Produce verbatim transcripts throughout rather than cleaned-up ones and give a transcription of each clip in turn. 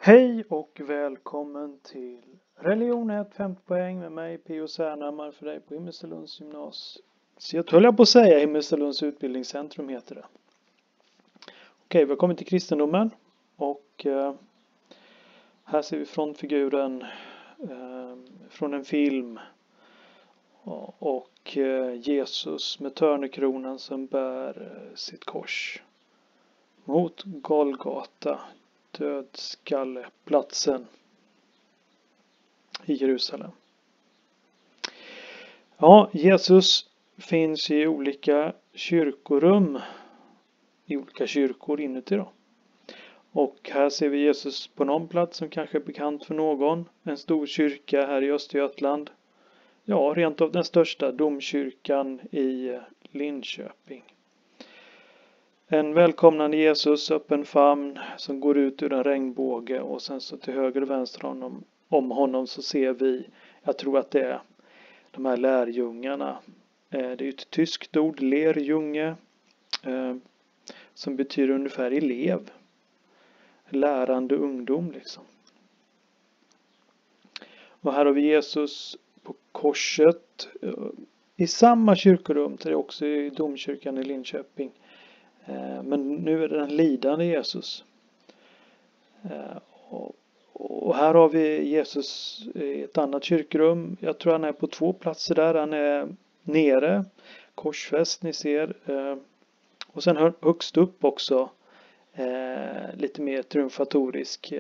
Hej och välkommen till Religion ett femte poäng med mig P O Särnhammar för dig på Himmelstalunds gymnasium. Så jag höll jag på att säga Himmelstalunds utbildningscentrum heter det. Okej, vi har kommit till kristendomen och eh, här ser vi frontfiguren eh, från en film och, och eh, Jesus med törnekronan som bär eh, sitt kors mot Golgata, dödskalleplatsen i Jerusalem. Ja, Jesus finns i olika kyrkorum, i olika kyrkor inuti då. Och här ser vi Jesus på någon plats som kanske är bekant för någon. En stor kyrka här i Östergötland. Ja, rent av den största domkyrkan i Linköping. En välkomnande Jesus, öppen famn som går ut ur en regnbåge och sen så till höger och vänster honom, om honom så ser vi, jag tror att det är de här lärjungarna. Det är ett tyskt ord, lerjunge, som betyder ungefär elev. Lärande ungdom liksom. Och här har vi Jesus på korset i samma kyrkorum, det är också i domkyrkan i Linköping. Men nu är det den lidande Jesus. Och här har vi Jesus i ett annat kyrkorum. Jag tror han är på två platser där. Han är nere, korsfäst ni ser. Och sen högst upp också lite mer triumfatorisk.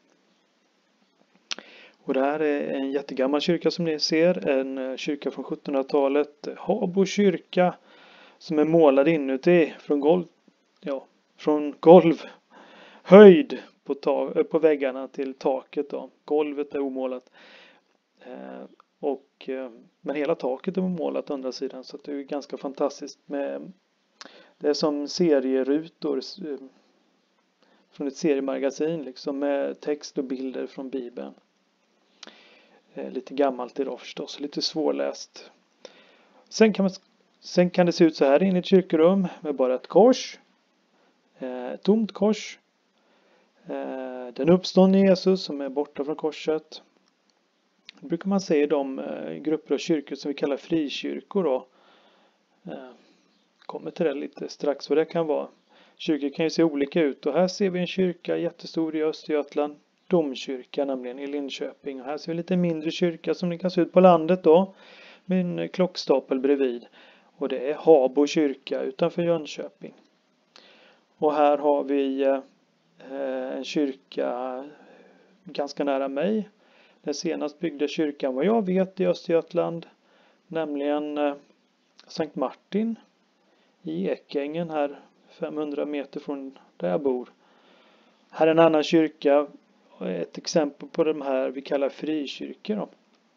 Och det här är en jättegammal kyrka som ni ser. En kyrka från sjuttonhundratalet. Habo kyrka som är målad inuti från golv. Ja, från golv, höjd på, ta- på väggarna till taket då. Golvet är omålat. Eh, och, eh, men hela taket är omålat å andra sidan. Så det är ganska fantastiskt. Med, det är som serierutor eh, från ett seriemagasin liksom, med text och bilder från Bibeln. Eh, lite gammalt idag förstås. Lite svårläst. Sen kan, man, sen kan det se ut så här inne i ett kyrkorum med bara ett kors. Eh, tomt kors. Eh, den uppståndne Jesus som är borta från korset. Det brukar man se i de eh, grupper av kyrkor som vi kallar frikyrkor då. Eh, kommer till det lite strax vad det kan vara. Kyrkor kan ju se olika ut och här ser vi en kyrka jättestor i Östergötland. Domkyrka nämligen i Linköping. Och här ser vi lite mindre kyrka som det kan se ut på landet då. Med en klockstapel bredvid. Och det är Habo kyrka utanför Jönköping. Och här har vi eh, en kyrka ganska nära mig. Den senast byggda kyrkan vad jag vet i Östergötland. Nämligen eh, Sankt Martin i Ekängen här femhundra meter från där jag bor. Här är en annan kyrka. Ett exempel på de här vi kallar frikyrkor då.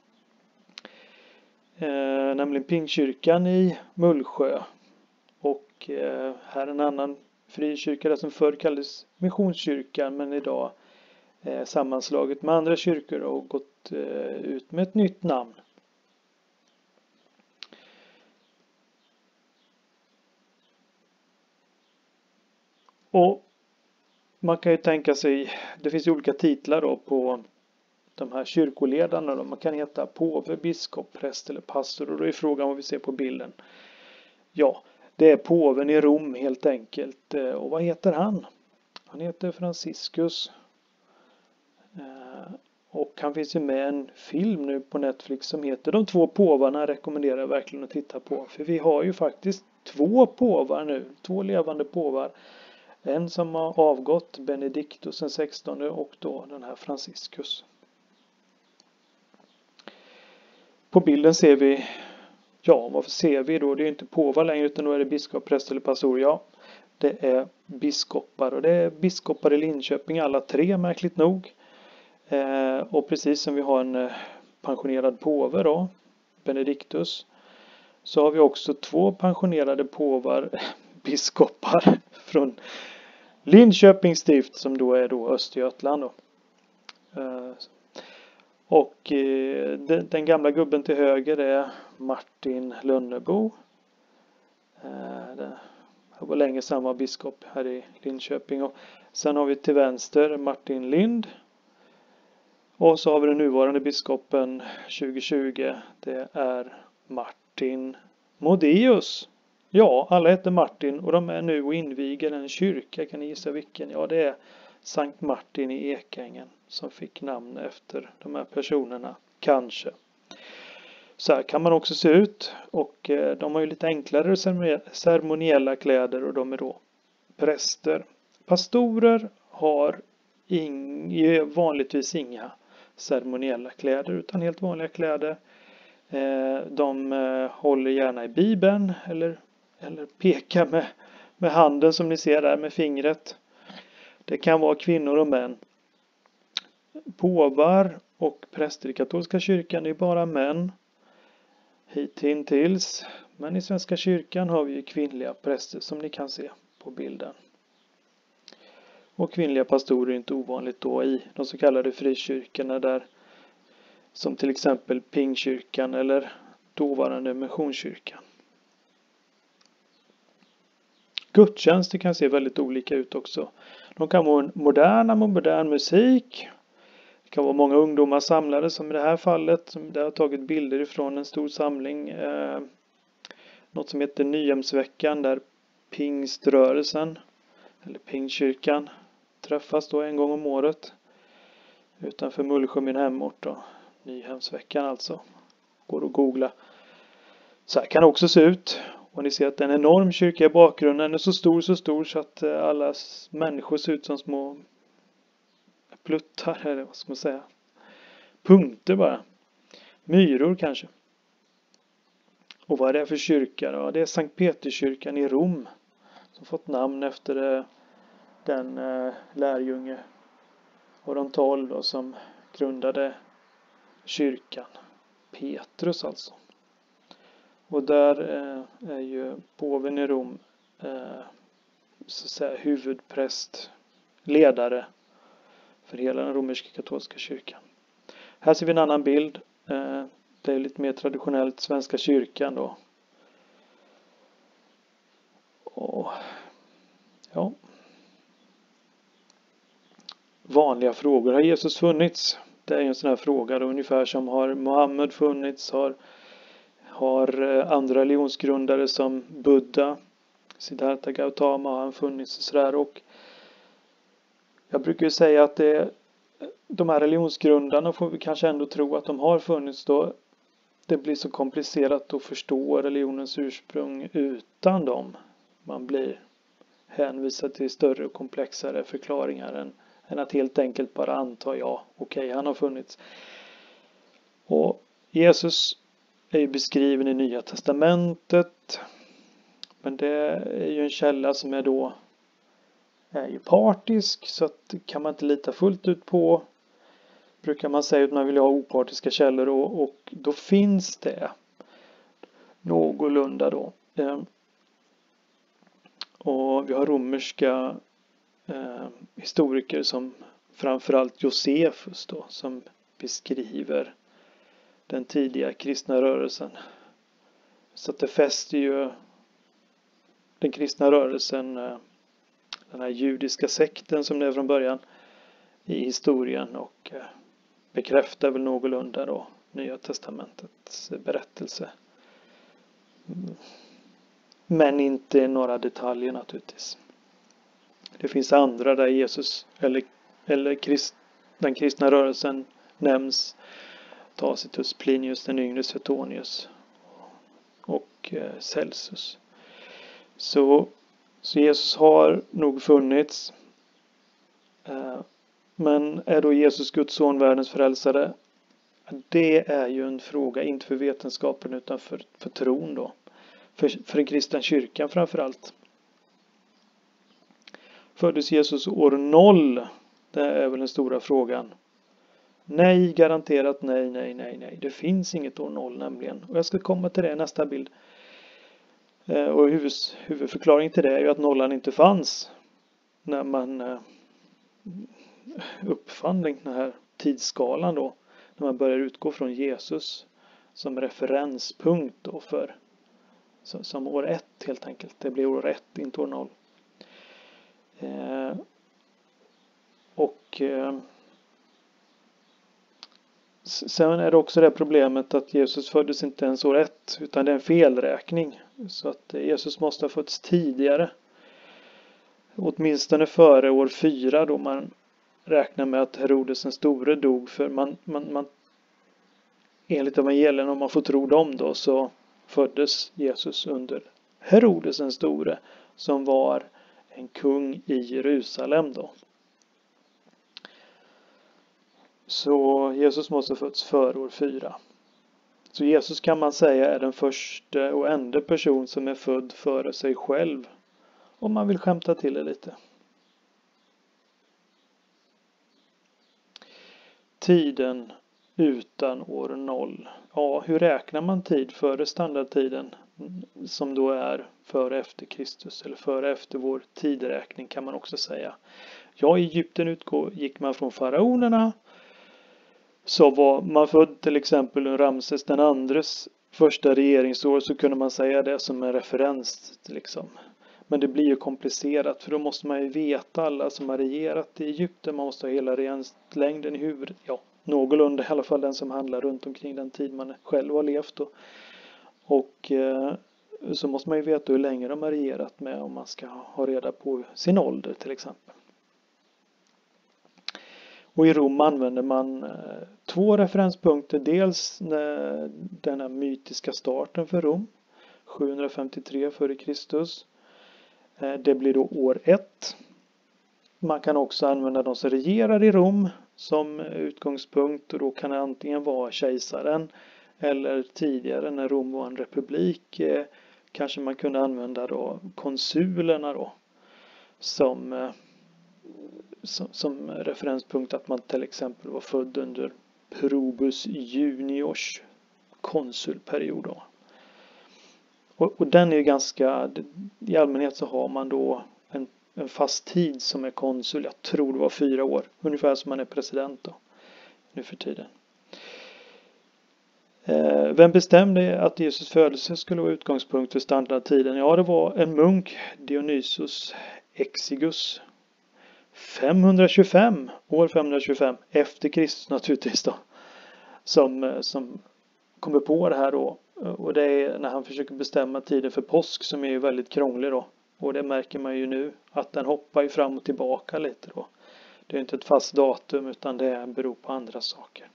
Eh, nämligen Pingkyrkan i Mullsjö. Och eh, här är en annan frikyrka där som förr kallades Missionskyrkan men idag eh, sammanslaget med andra kyrkor och gått eh, ut med ett nytt namn. Och man kan ju tänka sig, det finns ju olika titlar då på de här kyrkoledarna då. Man kan heta påve, biskop, präst eller pastor och då är frågan vad vi ser på bilden. Ja, det är påven i Rom helt enkelt. Och vad heter han? Han heter Franciscus. Och han finns ju med en film nu på Netflix som heter De två påvarna. Rekommenderar jag verkligen att titta på. För vi har ju faktiskt två påvar nu. Två levande påvar. En som har avgått, Benedictus den sextonde och då den här Franciscus. På bilden ser vi, ja vad ser vi då? Det är inte påvar längre utan då är det biskop, präst eller pastor. Ja, det är biskopar och det är biskopar i Linköping alla tre märkligt nog. Eh, och precis som vi har en pensionerad påve då, Benedictus, så har vi också två pensionerade påvar, biskopar från Linköpings stift som då är då Östergötland då. Eh, och eh, den, den gamla gubben till höger är Martin Lönnebo. Eh, det var länge sedan var biskop här i Linköping. Och sen har vi till vänster Martin Lind. Och så har vi den nuvarande biskopen tjugo tjugo. Det är Martin Modéus. Ja, alla heter Martin och de är nu och inviger en kyrka. Kan ni gissa vilken? Ja, det är Sankt Martin i Ekängen som fick namn efter de här personerna. Kanske. Så här kan man också se ut. Och eh, de har ju lite enklare ceremoniella kläder och de är då präster. Pastorer har ing, vanligtvis inga ceremoniella kläder utan helt vanliga kläder. Eh, de eh, håller gärna i Bibeln eller, eller pekar med, med handen som ni ser där med fingret. Det kan vara kvinnor och män. Påvar och präster i katolska kyrkan är bara män. Hittills. Men i Svenska kyrkan har vi ju kvinnliga präster som ni kan se på bilden. Och kvinnliga pastorer är inte ovanligt då i de så kallade frikyrkorna där, som till exempel Pingkyrkan eller dåvarande Missionskyrkan. Gudstjänster kan se väldigt olika ut också. De kan vara moderna med modern musik. Det kan vara många ungdomar samlade som i det här fallet. Som där har tagit bilder ifrån en stor samling. Eh, något som heter Nyhemsveckan där pingströrelsen eller Pingkyrkan träffas då en gång om året. Utanför Mullsjö, min hemort då. Nyhemsveckan alltså. Går att googla. Så här kan det också se ut. Och ni ser att en enorm kyrka i bakgrunden är så stor så stor så att alla människor ser ut som små pluttar eller vad ska man säga. Punkter bara. Myror kanske. Och vad är det för kyrka då? Det är Sankt Peterskyrkan i Rom. Som fått namn efter den lärjunge och de tolv då, som grundade kyrkan. Petrus alltså. Och där eh, är ju påven i Rom eh, så att säga, huvudpräst, ledare för hela den romerska katolska kyrkan. Här ser vi en annan bild. Eh, det är lite mer traditionellt Svenska kyrkan då. Och, ja. Vanliga frågor. Har Jesus funnits? Det är en sån här fråga då, ungefär som har Mohammed funnits, har Har andra religionsgrundare som Buddha, Siddhartha Gautama har han funnits och sådär. Och jag brukar ju säga att det, de här religionsgrundarna får vi kanske ändå tro att de har funnits då. Det blir så komplicerat att förstå religionens ursprung utan dem. Man blir hänvisad till större och komplexare förklaringar än, än att helt enkelt bara anta ja, okej, okay, han har funnits. Och Jesus är ju beskriven i Nya testamentet. Men det är ju en källa som är då är ju partisk, så att kan man inte lita fullt ut på. Brukar man säga att man vill ha opartiska källor och, och då finns det någorlunda då. Eh, och vi har romerska eh, historiker som framförallt Josefus då, som beskriver den tidiga kristna rörelsen. Så att det fäster ju den kristna rörelsen, den här judiska sekten som det är från början i historien och bekräftar väl någorlunda då Nya testamentets berättelse. Men inte några detaljer naturligtvis. Det finns andra där Jesus eller, eller krist, den kristna rörelsen nämns. Tacitus, Plinius den yngre, Suetonius och eh, Celsus. Så, så Jesus har nog funnits. Eh, men är då Jesus Guds son, världens frälsare? Det är ju en fråga inte för vetenskapen utan för, för tron då. För, för den kristna kyrkan framförallt. Föddes Jesus år noll? Det är väl den stora frågan. Nej, garanterat nej, nej, nej, nej. Det finns inget år noll nämligen. Och jag ska komma till det i nästa bild. Eh, och huvud, huvudförklaringen till det är ju att nollan inte fanns när man eh, uppfann den här tidsskalan då. När man börjar utgå från Jesus som referenspunkt då för som, som år ett helt enkelt. Det blir år ett, inte år noll. Eh, och... Eh, Sen är det också det problemet att Jesus föddes inte ens år ett, utan det är en felräkning. Så att Jesus måste ha fötts tidigare. Åtminstone före år fyra, då man räknar med att Herodes den store dog. För man, man, man enligt evangelierna, om man får tro dem då, så föddes Jesus under Herodes den store, som var en kung i Jerusalem då. Så Jesus måste ha fötts före år fyra. Så Jesus, kan man säga, är den första och enda person som är född före sig själv. Om man vill skämta till det lite. Tiden utan år noll. Ja, hur räknar man tid före standardtiden? Som då är före efter Kristus. Eller före efter vår tideräkning, kan man också säga. Ja, i Egypten utgick man från faraonerna. Så var man född till exempel under Ramses den andres första regeringsår, så kunde man säga det som en referens liksom. Men det blir ju komplicerat, för då måste man ju veta alla som har regerat i Egypten. Man måste ha hela regeringslängden i huvudet. Ja, någorlunda i alla fall den som handlar runt omkring den tid man själv har levt då. Och eh, så måste man ju veta hur länge de har regerat med, om man ska ha reda på sin ålder till exempel. Och i Rom använder man eh, två referenspunkter. Dels eh, den här mytiska starten för Rom, sjuhundrafemtiotre före Kristus. Eh, det blir då år ett. Man kan också använda de som regerar i Rom som utgångspunkt. Och då kan det antingen vara kejsaren eller tidigare när Rom var en republik. Eh, kanske man kunde använda då konsulerna då som... Eh, Som, som referenspunkt, att man till exempel var född under Probus Juniors konsulperiod då. Och, och den är ju ganska, i allmänhet så har man då en, en fast tid som är konsul, jag tror det var fyra år, ungefär som man är president då, nu för tiden. Eh, vem bestämde att Jesus födelse skulle vara utgångspunkt för standardtiden? Ja, det var en munk, Dionysius Exigus. femhundratjugofem, år femhundratjugofem, efter Kristus naturligtvis då, som, som kommer på det här då. Och det är när han försöker bestämma tiden för påsk, som är ju väldigt krånglig då. Och det märker man ju nu, att den hoppar ju fram och tillbaka lite då. Det är inte ett fast datum, utan det beror på andra saker.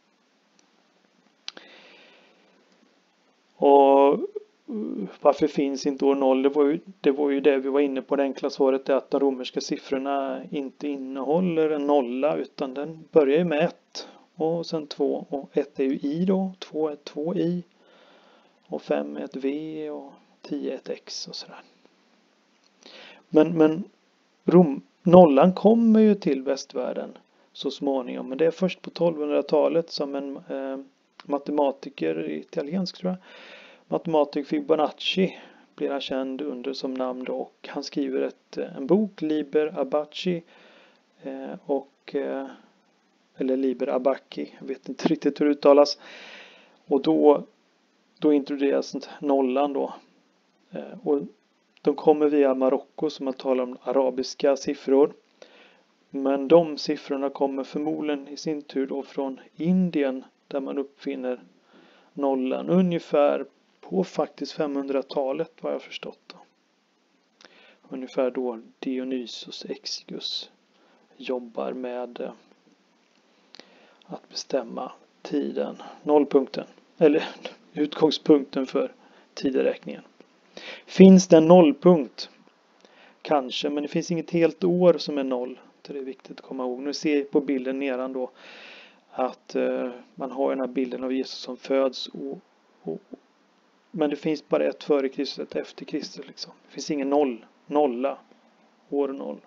Och varför finns inte år noll? Det var, ju, det var ju det vi var inne på, det enkla svaret är att de romerska siffrorna inte innehåller en nolla, utan den börjar ju med ett och sen två, och ett är ju i då, två är två i och fem är ett v och tio är ett x och sådär. Men, men Rom, nollan kommer ju till västvärlden så småningom, men det är först på tolvhundratalet som en eh, matematiker, italiensk tror jag, matematiker Fibonacci blir han känd under som namn då, och han skriver ett, en bok, Liber Abaci eh, och eh, eller Liber Abaci, jag vet inte riktigt hur det uttalas, och då då introduceras nollan då eh, och de kommer via Marocko, som man talar om arabiska siffror, men de siffrorna kommer förmodligen i sin tur då från Indien, där man uppfinner nollan ungefär på faktiskt femhundratalet, vad jag förstått då. Ungefär då Dionysius Exigus jobbar med eh, att bestämma tiden, nollpunkten, eller utgångspunkten för tideräkningen. Finns det en nollpunkt? Kanske, men det finns inget helt år som är noll. Det är viktigt att komma ihåg. Nu ser jag på bilden nedan då att eh, man har den här bilden av Jesus som föds och, och men det finns bara ett före Kristus, ett efter Kristus liksom. Det finns ingen noll, nolla, år noll.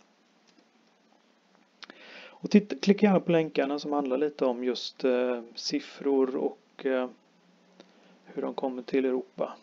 Och titta, klicka gärna på länkarna som handlar lite om just eh, siffror och eh, hur de kommer till Europa.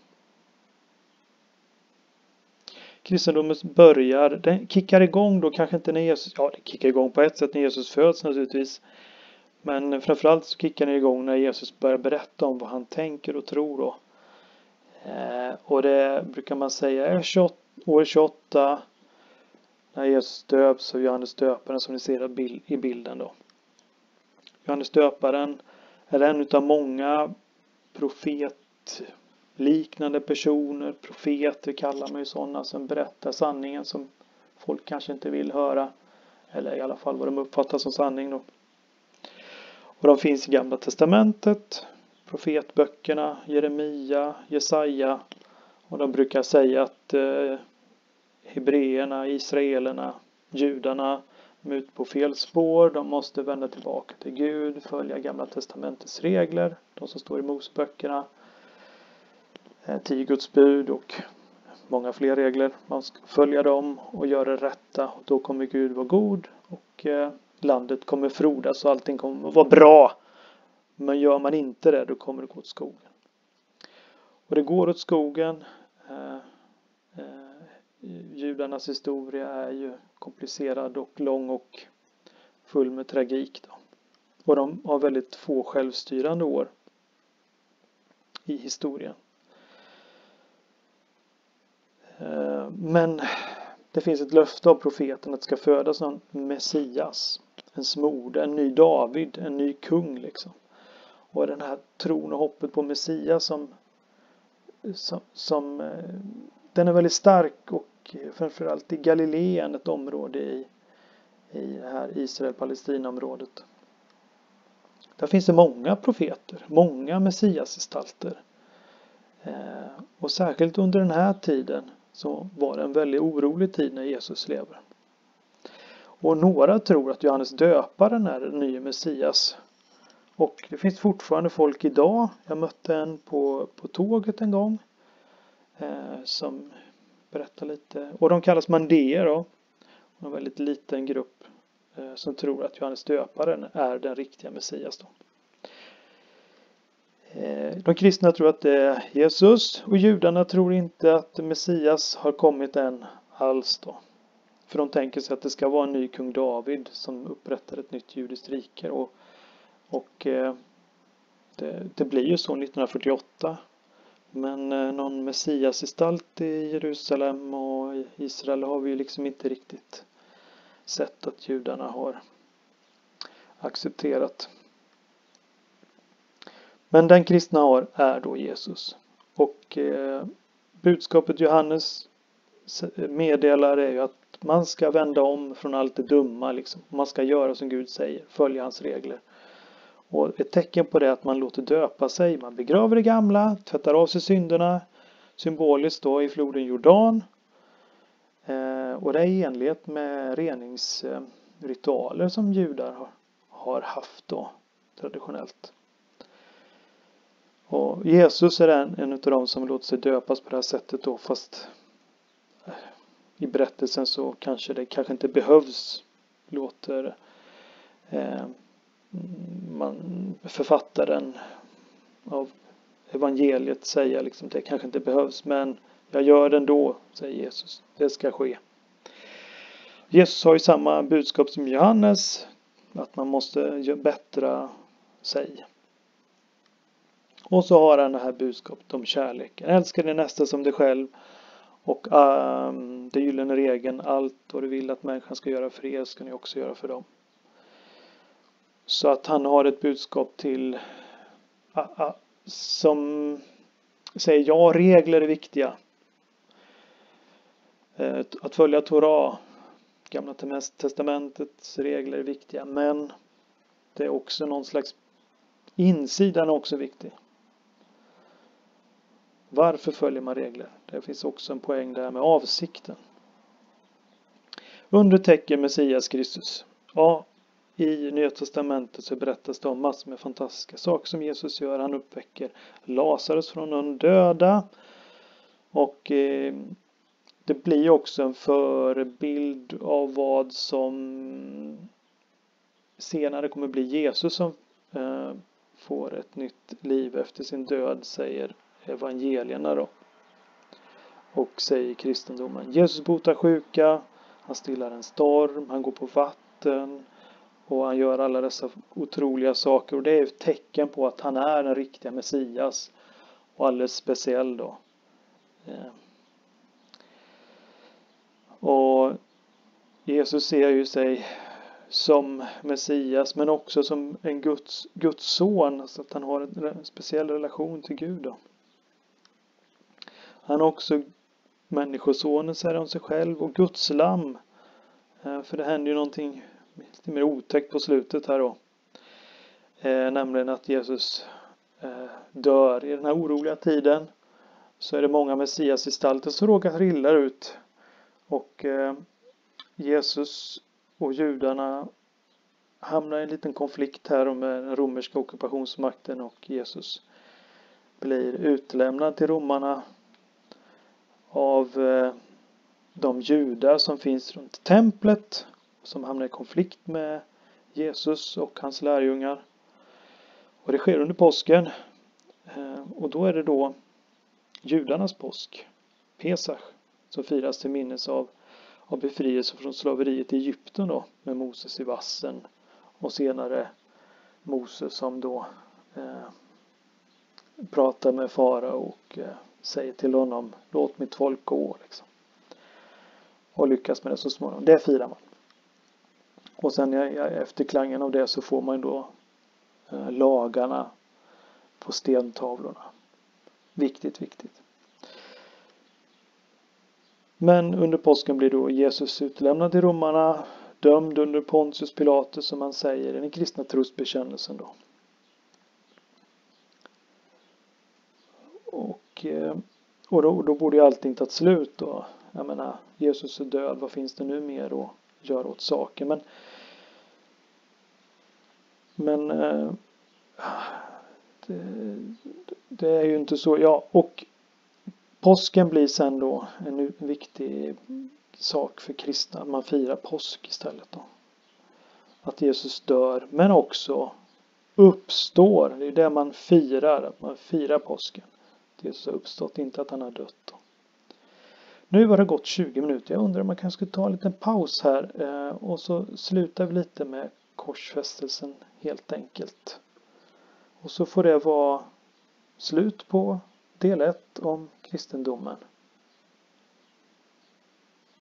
Kristendomen börjar, den kickar igång då kanske inte när Jesus, ja det kickar igång på ett sätt när Jesus föds naturligtvis. Men framförallt så kickar den igång när Jesus börjar berätta om vad han tänker och tror då. Eh, och det brukar man säga är tjugoåtta, år tjugoåtta när Jesus döps av Johannes döparen, som ni ser i bilden då. Johannes döparen är en av många profetliknande personer. Profeter kallar man ju sådana som berättar sanningen som folk kanske inte vill höra. Eller i alla fall vad de uppfattar som sanning då. Och de finns i Gamla testamentet, profetböckerna, Jeremia, Jesaja. Och de brukar säga att eh, hebreerna, israelerna, judarna är ute på fel spår. De måste vända tillbaka till Gud, följa Gamla testamentets regler. De som står i Moseböckerna. Eh, tio Guds bud och många fler regler. Man ska följa dem och göra det rätta. Och då kommer Gud vara god och eh, landet kommer frodas och allting kommer att vara bra. Men gör man inte det, då kommer det gå åt skogen. Och det går åt skogen. Eh, eh, judarnas historia är ju komplicerad och lång och full med tragik då. Och de har väldigt få självstyrande år i historien. Eh, men det finns ett löfte av profeten att det ska födas en Messias, en smorde, en ny David, en ny kung liksom. Och den här tron och hoppet på Messias som, som, som den är väldigt stark, och framförallt i Galileen, ett område i, i det här Israel-Palestina-området. Där finns det många profeter, många Messiasgestalter. Eh, och särskilt under den här tiden så var det en väldigt orolig tid när Jesus lever. Och några tror att Johannes döparen är den nya Messias. Och det finns fortfarande folk idag. Jag mötte en på, på tåget en gång. Eh, som berättar lite. Och de kallas mandéer då. En väldigt liten grupp eh, som tror att Johannes döparen är den riktiga Messias då. Eh, de kristna tror att det är Jesus. Och judarna tror inte att Messias har kommit än alls då. För de tänker sig att det ska vara en ny kung David som upprättar ett nytt judiskt rike. Och, och eh, det, det blir ju så nittonhundrafyrtioåtta. Men eh, någon Messiasgestalt i Jerusalem och i Israel har vi ju liksom inte riktigt sett att judarna har accepterat. Men den kristna har är då Jesus. Och eh, budskapet Johannes meddelar är ju att man ska vända om från allt det dumma. Liksom. Man ska göra som Gud säger, följa hans regler. Och ett tecken på det är att man låter döpa sig. Man begraver det gamla, tvättar av sig synderna. Symboliskt då i floden Jordan. Eh, och det är i enlighet med reningsritualer som judar har, har haft då traditionellt. Och Jesus är en, en av dem som låter sig döpas på det här sättet då, fast eh, i berättelsen så kanske det kanske inte behövs, låter eh, man, författaren av evangeliet säga liksom, det kanske inte behövs, men jag gör det ändå, säger Jesus. Det ska ske. Jesus har ju samma budskap som Johannes, att man måste bättra sig. Och så har han det här budskapet om kärleken. Älska din nästa som dig själv. Och um, det gyllene regeln, allt vad du vill att människan ska göra för er ska ni också göra för dem. Så att han har ett budskap till uh, uh, som säger ja, regler är viktiga. Uh, att följa Torah, Gamla testamentets regler är viktiga. Men det är också någon slags insidan är också viktig. Varför följer man regler? Det finns också en poäng där med avsikten. Undertecken Messias Kristus. Ja, i Nya testamentet så berättas det om massor med fantastiska saker som Jesus gör. Han uppväcker Lazarus från de döda. Och eh, det blir också en förebild av vad som senare kommer bli Jesus som eh, får ett nytt liv efter sin död, säger evangelierna då. Och säger kristendomen. Jesus botar sjuka, han stillar en storm, han går på vatten och han gör alla dessa otroliga saker. Och det är ett tecken på att han är den riktiga Messias och alldeles speciell då. Eh. Och Jesus ser ju sig som Messias, men också som en Guds, Guds son, så att han har en speciell relation till Gud då. Han är också människosonen, säger om sig själv, och Guds lamm. För det händer ju någonting lite mer otäckt på slutet här då. Eh, nämligen att Jesus eh, dör. I den här oroliga tiden så är det många messiasgestalter som råkar trilla ut. Och eh, Jesus och judarna hamnar i en liten konflikt här med den romerska ockupationsmakten, och Jesus blir utlämnad till romarna av eh, de judar som finns runt templet, som hamnar i konflikt med Jesus och hans lärjungar. Och det sker under påsken. Eh, och då är det då judarnas påsk, Pesach, som firas till minnes av, av befrielse från slaveriet i Egypten då, med Moses i vassen. Och senare Moses som då eh, pratar med farao och eh, säger till honom: låt mitt folk gå. Liksom. Och lyckas med det så småningom. Det firar man. Och sen efter klangen av det så får man då eh, lagarna på stentavlorna. Viktigt, viktigt. Men under påsken blir då Jesus utlämnad till romarna, dömd under Pontius Pilatus, som man säger i den kristna trosbekännelsen då. Och, och då, då borde ju allting tagit slut då. Jag menar, Jesus är död, vad finns det nu mer att göra åt saker? Men, men det, det är ju inte så. Ja, och påsken blir sen då en viktig sak för kristna. Man firar påsk istället då. Att Jesus dör, men också uppstår. Det är det man firar, att man firar påsken. Att Jesus har uppstått, inte att han har dött då. Nu har det gått tjugo minuter. Jag undrar om man kanske skulle ta en liten paus här. Och så slutar vi lite med korsfästelsen helt enkelt. Och så får det vara slut på del ett om kristendomen.